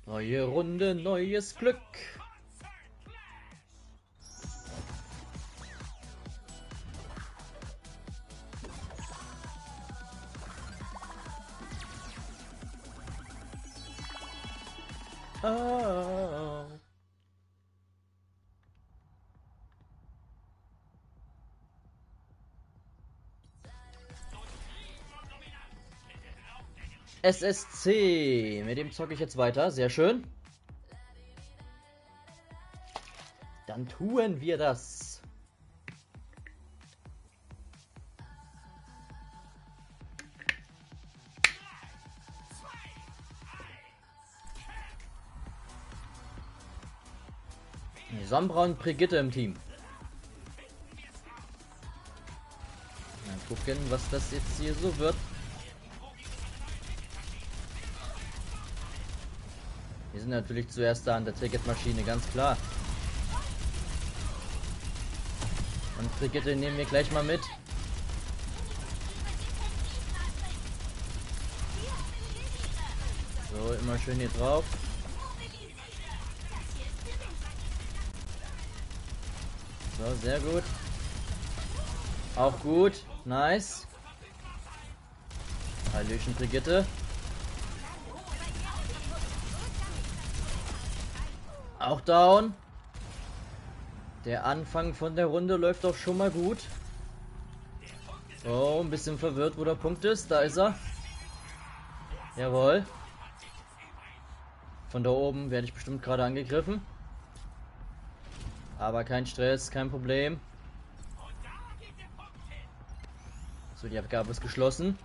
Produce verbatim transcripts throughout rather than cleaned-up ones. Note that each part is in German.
Neue Runde, neues Glück. Oh. S S C, mit dem zocke ich jetzt weiter, sehr schön. Dann tun wir das. Sombra und Brigitte im Team. Mal gucken, was das jetzt hier so wird. Wir sind natürlich zuerst da an der Ticketmaschine, ganz klar. Und Brigitte nehmen wir gleich mal mit. So, immer schön hier drauf. So, sehr gut. Auch gut. Nice. Hallöchen, Brigitte. Auch down. Der Anfang von der Runde läuft doch schon mal gut. Oh, ein bisschen verwirrt, wo der Punkt ist. Da ist er. Jawohl. Von da oben werde ich bestimmt gerade angegriffen. Aber kein Stress, kein Problem. So, die Abgabe ist geschlossen.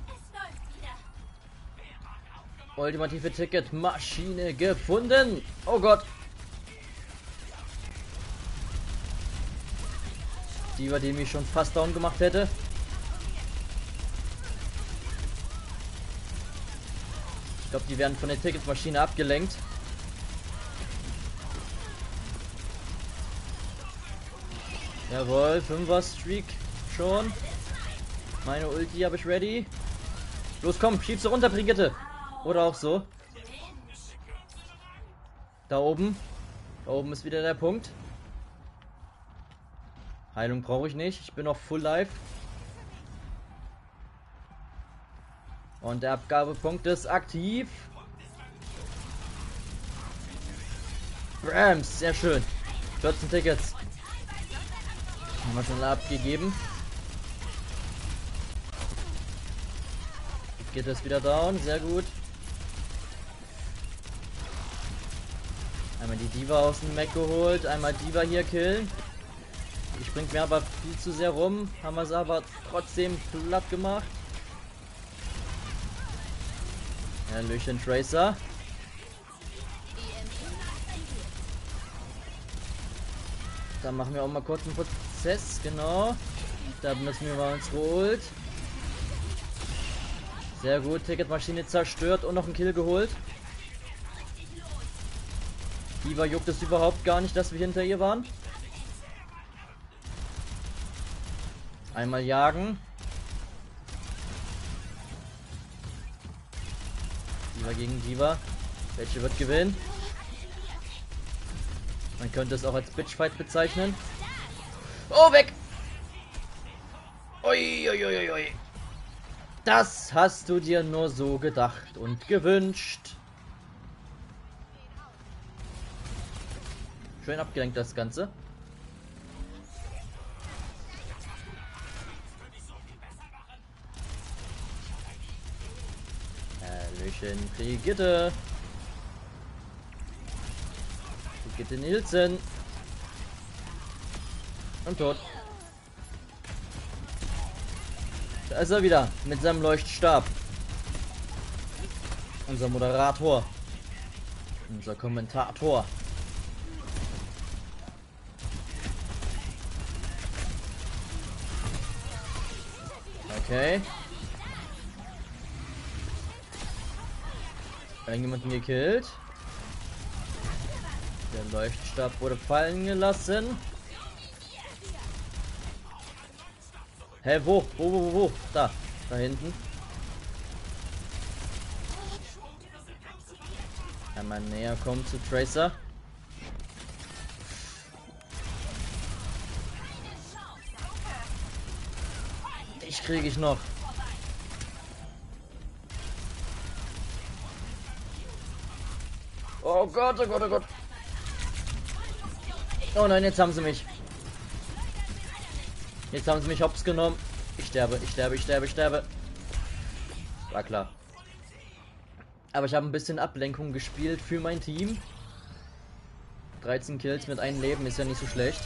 Ultimative Ticketmaschine gefunden. Oh Gott. Die, die mich schon fast down gemacht hätte. Ich glaube, die werden von der Ticketmaschine abgelenkt. Jawohl, fünfer Streak schon. Meine Ulti habe ich ready. Los, komm, schieb sie runter, Brigitte. Oder auch so. Da oben. Da oben ist wieder der Punkt. Heilung brauche ich nicht. Ich bin noch full life. Und der Abgabepunkt ist aktiv. Rams, sehr schön. vierzehn Tickets. Haben wir schon abgegeben. Geht das wieder down, sehr gut. Einmal die Diva aus dem Mac geholt, einmal Diva hier killen. Die springt mir aber viel zu sehr rum, haben wir es aber trotzdem platt gemacht. Hallöchen, Tracer. Dann machen wir auch mal kurz einen Prozess, genau. Da benutzen wir mal unsere Ult. Sehr gut, Ticketmaschine zerstört und noch einen Kill geholt. Diva juckt es überhaupt gar nicht, dass wir hinter ihr waren. Einmal jagen. Diva gegen Diva. Welche wird gewinnen? Man könnte es auch als Bitchfight bezeichnen. Oh, weg! Ui, ui, ui, ui. Das hast du dir nur so gedacht und gewünscht. Schön abgelenkt das Ganze. Hallöchen, Brigitte. Brigitte Nielsen. Und tot. Da ist er wieder mit seinem Leuchtstab. Unser Moderator. Unser Kommentator. Okay. Irgendjemanden gekillt. Der Leuchtstab wurde fallen gelassen. Hä, hey, wo? Wo, wo, wo, wo? Da. Da hinten. Einmal näher kommen zu Tracer. Ich kriege ich noch. Oh Gott, oh Gott, oh Gott. Oh nein, jetzt haben sie mich. Jetzt haben sie mich hops genommen. Ich sterbe, ich sterbe, ich sterbe, ich sterbe. War klar. Aber ich habe ein bisschen Ablenkung gespielt für mein Team. dreizehn Kills mit einem Leben ist ja nicht so schlecht.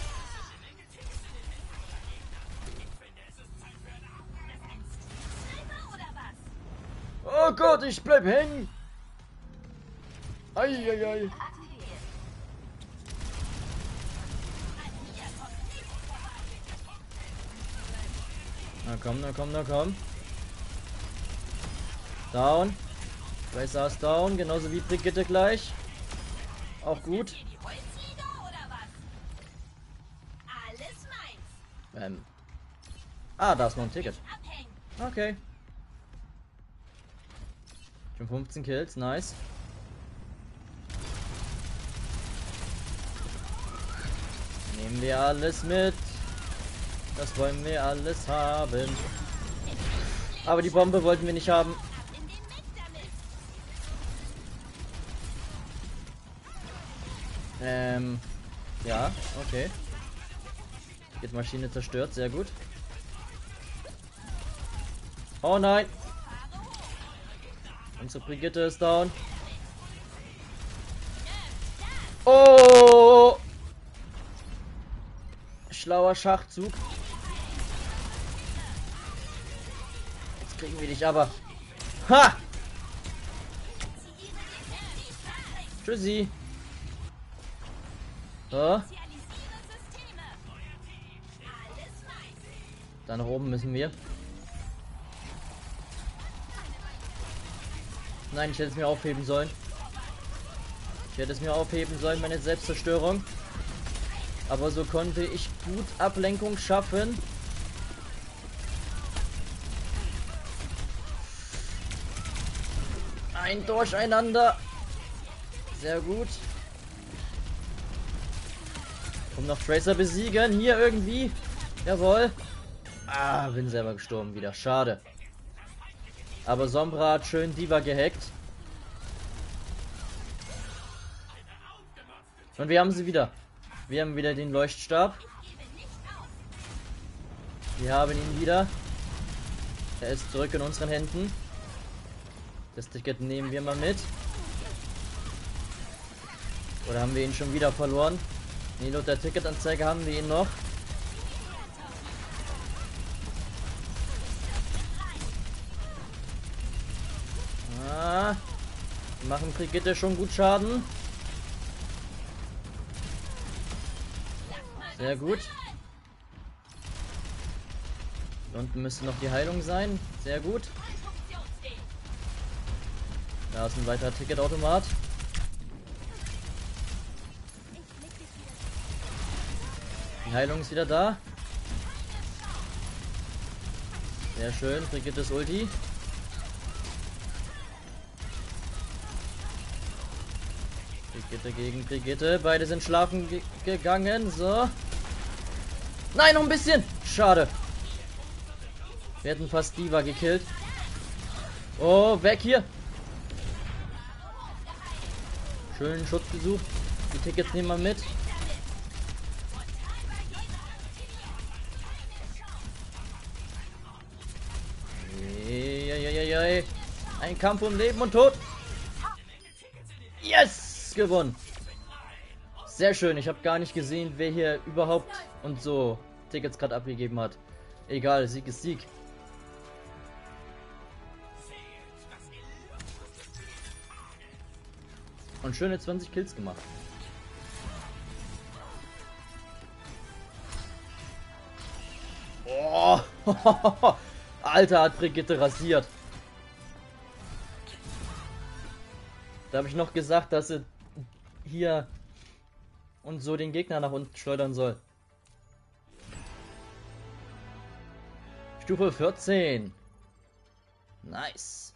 Oh Gott, ich bleib hängen. Eieiei. Na komm, na komm, na komm. Down. Tracer ist down, genauso wie Brigitte gleich. Auch gut. Ähm. Ah, da ist noch ein Ticket. Okay. Schon fünfzehn Kills, nice. Nehmen wir alles mit. Das wollen wir alles haben. Aber die Bombe wollten wir nicht haben. Ähm, ja, okay. Geht Maschine zerstört, sehr gut. Oh nein. Unsere Brigitte ist down. Oh! Schlauer Schachzug. Jetzt kriegen wir dich aber. Ha! Tschüssi. So. Da nach oben müssen wir. Nein, ich hätte es mir aufheben sollen. Ich hätte es mir aufheben sollen, meine Selbstzerstörung. Aber so konnte ich gut Ablenkung schaffen. Ein Durcheinander. Sehr gut. Um noch Tracer besiegen. Hier irgendwie. Jawohl. Ah, bin selber gestorben wieder. Schade. Aber Sombra hat schön Diva gehackt. Und wir haben sie wieder. Wir haben wieder den Leuchtstab. Wir haben ihn wieder. Er ist zurück in unseren Händen. Das Ticket nehmen wir mal mit. Oder haben wir ihn schon wieder verloren? Nee, laut der Ticketanzeige haben wir ihn noch. Ah, wir machen Brigitte schon gut Schaden. Sehr gut. Hier unten müsste noch die Heilung sein. Sehr gut. Da ist ein weiterer Ticketautomat. Die Heilung ist wieder da. Sehr schön. Brigittes Ulti. Brigitte gegen Brigitte. Beide sind schlafen ge gegangen. So. Nein, noch ein bisschen. Schade. Wir hätten fast Diva gekillt. Oh, weg hier. Schönen Schutz gesucht. Die Tickets nehmen wir mit. Eieieiei. Ein Kampf um Leben und Tod. Yes! Gewonnen. Sehr schön. Ich habe gar nicht gesehen, wer hier überhaupt und so Tickets gerade abgegeben hat. Egal, Sieg ist Sieg. Und schöne zwanzig Kills gemacht. Oh, Alter, hat Brigitte rasiert. Da habe ich noch gesagt, dass sie hier und so den Gegner nach unten schleudern soll. Stufe vierzehn. Nice.